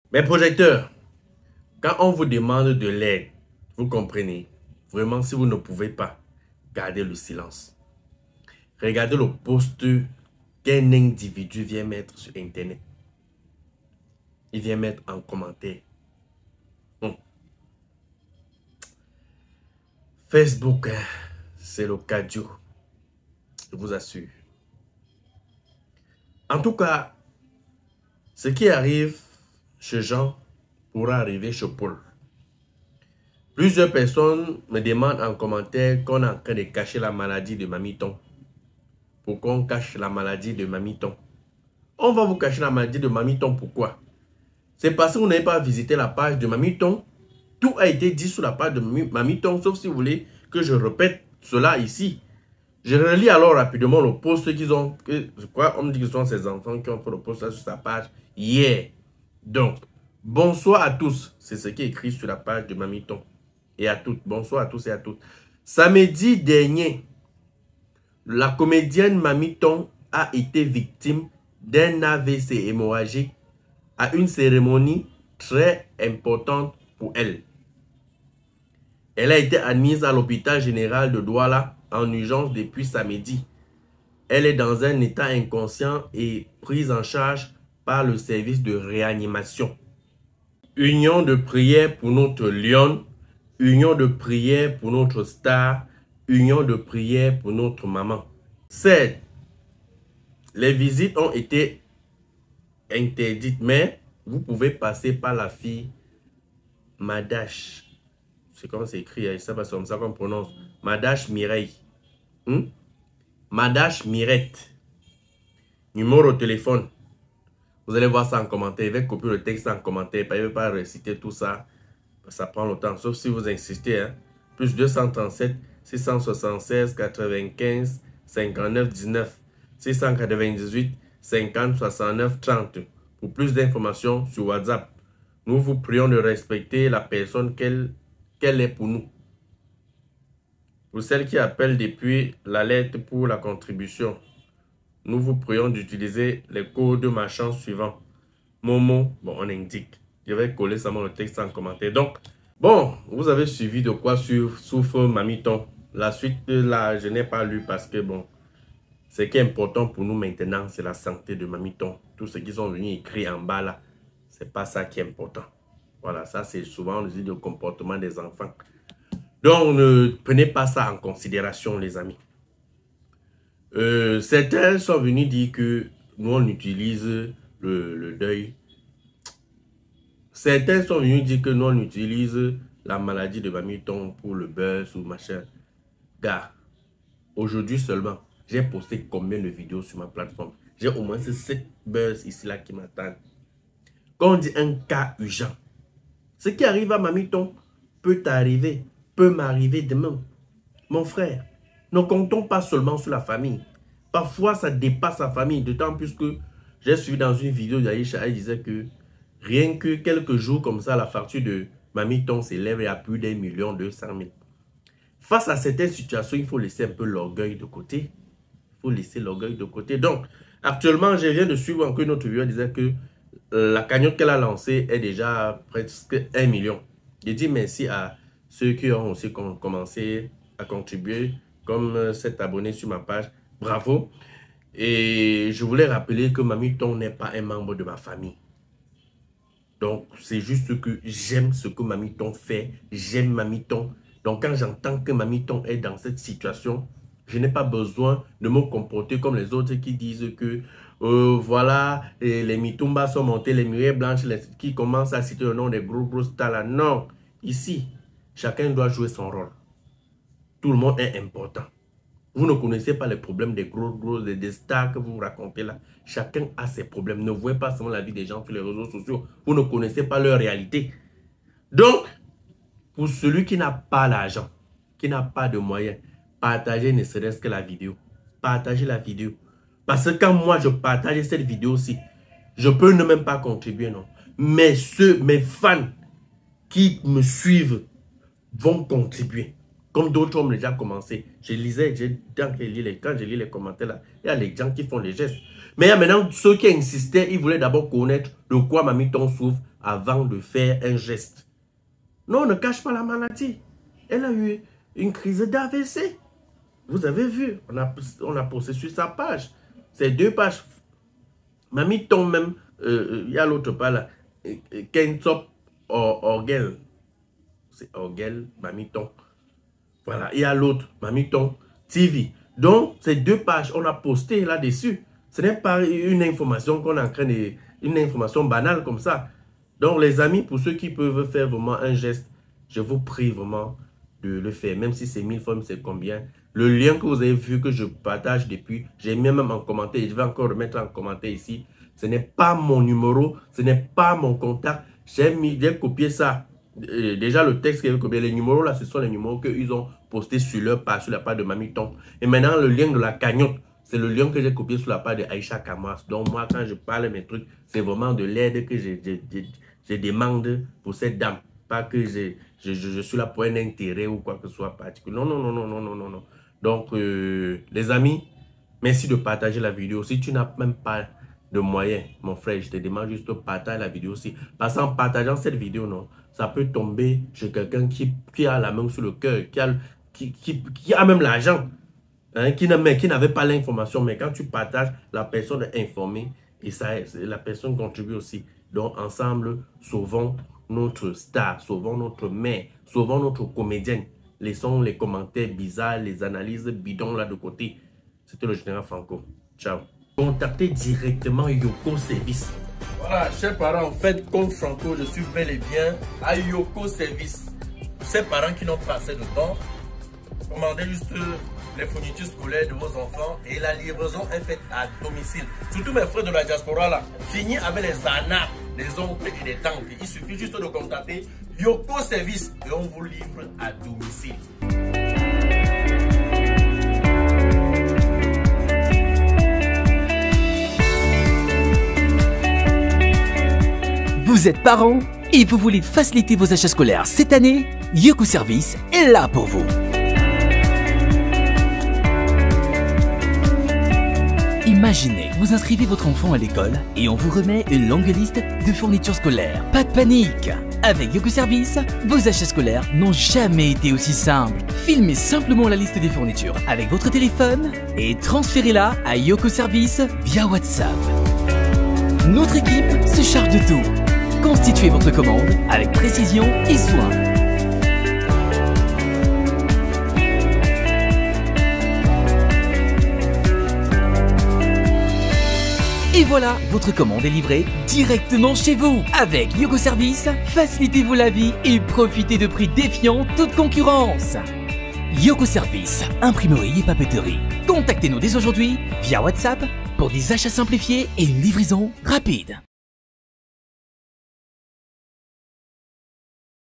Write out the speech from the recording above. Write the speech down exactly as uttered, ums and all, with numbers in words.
Mes projecteurs, quand on vous demande de l'aide, vous comprenez, vraiment si vous ne pouvez pas, gardez le silence. Regardez le post qu'un individu vient mettre sur Internet. Il vient mettre en commentaire. Hum. Facebook, c'est le cadio. Je vous assure. En tout cas, ce qui arrive chez Jean pourra arriver chez Paul. Plusieurs personnes me demandent en commentaire qu'on est en train de cacher la maladie de Mamiton. Pourquoi on cache la maladie de Mamiton? On va vous cacher la maladie de Mamiton, pourquoi? C'est parce que vous n'avez pas visité la page de Mamiton. Tout a été dit sur la page de Mamiton, sauf si vous voulez que je répète cela ici. Je relis alors rapidement le post qu'ils ont, que, je crois, on me dit que ce sont ces enfants qui ont fait le post sur sa page hier. Donc, bonsoir à tous. C'est ce qui est écrit sur la page de Mamiton. Et à toutes. Bonsoir à tous et à toutes. Samedi dernier, la comédienne Mamiton a été victime d'un A V C hémorragique à une cérémonie très importante pour elle. Elle a été admise à l'hôpital général de Douala en urgence depuis samedi. Elle est dans un état inconscient et prise en charge par le service de réanimation. Union de prière pour notre lionne, union de prière pour notre star, union de prière pour notre maman. Certes, les visites ont été interdites, mais vous pouvez passer par la fille Madache. C'est comme c'est écrit, je ne sais pas si c'est comme ça qu'on prononce. Madache Mireille. Hmm? Madache Mirette. Numéro de téléphone. Vous allez voir ça en commentaire. Je vais copier le texte en commentaire. Je ne vais pas réciter tout ça. Ça prend le temps. Sauf si vous insistez. Hein? Plus deux cent trente-sept, six cent soixante-seize, quatre-vingt-quinze, cinquante-neuf, dix-neuf. six cent quatre-vingt-dix-huit, cinquante, soixante-neuf, trente. Pour plus d'informations sur WhatsApp. Nous vous prions de respecter la personne qu'elle qu'elle est pour nous. Pour celles qui appellent depuis la lettre pour la contribution, nous vous prions d'utiliser les codes marchands suivants. Momo, bon, on indique. Je vais coller ça dans le texte en commentaire. Donc, bon, vous avez suivi de quoi souffre Mamiton. La suite, là, je n'ai pas lu parce que, bon, ce qui est important pour nous maintenant, c'est la santé de Mamiton. Tout ce qu'ils sont venus écrire en bas, là, c'est pas ça qui est important. Voilà, ça, c'est souvent le le comportement des enfants. Donc, ne prenez pas ça en considération, les amis. Euh, certains sont venus dire que nous, on utilise le, le deuil. Certains sont venus dire que nous, on utilise la maladie de Mamiton pour le buzz ou machin. Gars, aujourd'hui seulement, j'ai posté combien de vidéos sur ma plateforme? J'ai au moins ces sept buzz ici là qui m'attendent. Quand on dit un cas urgent, ce qui arrive à Mamiton peut arriver, peut m'arriver demain. Mon frère, ne comptons pas seulement sur la famille. Parfois, ça dépasse la famille. D'autant plus que j'ai suivi dans une vidéo d'Aïcha, elle disait que rien que quelques jours comme ça, la facture de Mamiton s'élève à plus d'un million deux cent mille. Face à certaines situations, il faut laisser un peu l'orgueil de côté. Il faut laisser l'orgueil de côté. Donc, actuellement, je viens de suivre encore une autre vidéo, elle disait que la cagnotte qu'elle a lancée est déjà presque un million. Je dis merci à ceux qui ont aussi commencé à contribuer, comme cet abonné sur ma page. Bravo. Et je voulais rappeler que Mamiton n'est pas un membre de ma famille. Donc, c'est juste que j'aime ce que Mamiton fait. J'aime Mamiton. Donc, quand j'entends que Mamiton est dans cette situation, je n'ai pas besoin de me comporter comme les autres qui disent que euh, voilà, et les Mitumba sont montés, les murailles blanches, les, qui commencent à citer le nom des gros gros stars là. Non, ici, chacun doit jouer son rôle. Tout le monde est important. Vous ne connaissez pas les problèmes des gros gros, des, des stars que vous racontez là. Chacun a ses problèmes. Ne voyez pas seulement la vie des gens sur les réseaux sociaux. Vous ne connaissez pas leur réalité. Donc, pour celui qui n'a pas l'argent, qui n'a pas de moyens, partagez ne serait-ce que la vidéo. Partagez la vidéo. Parce que quand moi je partage cette vidéo-ci, je peux ne même pas contribuer, non. Mais ceux, mes fans qui me suivent vont contribuer. Comme d'autres ont déjà commencé. Je lisais, je, quand, je lis les, quand je lis les commentaires là, il y a les gens qui font les gestes. Mais il y a maintenant ceux qui insistaient, ils voulaient d'abord connaître de quoi Mamiton souffre avant de faire un geste. Non, on ne cache pas la maladie. Elle a eu une crise d'A V C. Vous avez vu, on a, on a posté sur sa page. C'est deux pages. Mamiton même, euh, il y a l'autre pas là. Kentop Orgel. C'est Orgel, Mamiton. Voilà, il y a l'autre, Mamiton T V. Donc, ces deux pages, on a posté là-dessus. Ce n'est pas une information qu'on est en train de... Une information banale comme ça. Donc, les amis, pour ceux qui peuvent faire vraiment un geste, je vous prie vraiment de le faire. Même si c'est mille fois, c'est combien. Le lien que vous avez vu, que je partage depuis, j'ai mis même en commentaire. Je vais encore le mettre en commentaire ici. Ce n'est pas mon numéro, ce n'est pas mon contact. J'ai mis, j'ai copié ça. Euh, déjà, le texte qu'ils avaient copié, les numéros là, ce sont les numéros qu'ils ont postés sur leur page, sur la page de Mamiton. Et maintenant, le lien de la cagnotte, c'est le lien que j'ai copié sur la page de Aïcha Kamas. Donc, moi, quand je parle de mes trucs, c'est vraiment de l'aide que je, je, je, je demande pour cette dame. Pas que je, je, je, je suis là pour un intérêt ou quoi que ce soit particulier. Non, non, non, non, non, non, non, non. Donc, euh, les amis, merci de partager la vidéo. Si tu n'as même pas de moyens, mon frère, je te demande juste de partager la vidéo aussi. Parce qu'en partageant cette vidéo, non, ça peut tomber chez quelqu'un qui, qui a la main sur le cœur, qui a, qui, qui, qui a même l'argent, hein, qui n'avait pas l'information. Mais quand tu partages, la personne est informée et ça, la personne contribue aussi. Donc, ensemble, sauvons notre star, sauvons notre mère, sauvons notre comédienne. Laissons les commentaires bizarres, les analyses bidons là de côté. C'était le général Franco. Ciao. Contactez directement Yoko Service. Voilà, chers parents, faites comme Franco, je suis bel et bien à Yoko Service. Pour ces parents qui n'ont pas assez de temps, commandez juste les fournitures scolaires de vos enfants et la livraison est faite à domicile. Surtout mes frères de la diaspora là, fini avec les anards, les oncles et les tantes. Il suffit juste de contacter Yoko Service et on vous livre à domicile. Vous êtes parents et vous voulez faciliter vos achats scolaires cette année? Yoko Service est là pour vous. Imaginez, vous inscrivez votre enfant à l'école et on vous remet une longue liste de fournitures scolaires. Pas de panique! Avec Yoko Service, vos achats scolaires n'ont jamais été aussi simples. Filmez simplement la liste des fournitures avec votre téléphone et transférez-la à Yoko Service via WhatsApp. Notre équipe se charge de tout. Constituez votre commande avec précision et soin. Et voilà, votre commande est livrée directement chez vous. Avec Yoko Service, facilitez-vous la vie et profitez de prix défiant toute concurrence. Yoko Service, imprimerie et papeterie. Contactez-nous dès aujourd'hui via WhatsApp pour des achats simplifiés et une livraison rapide.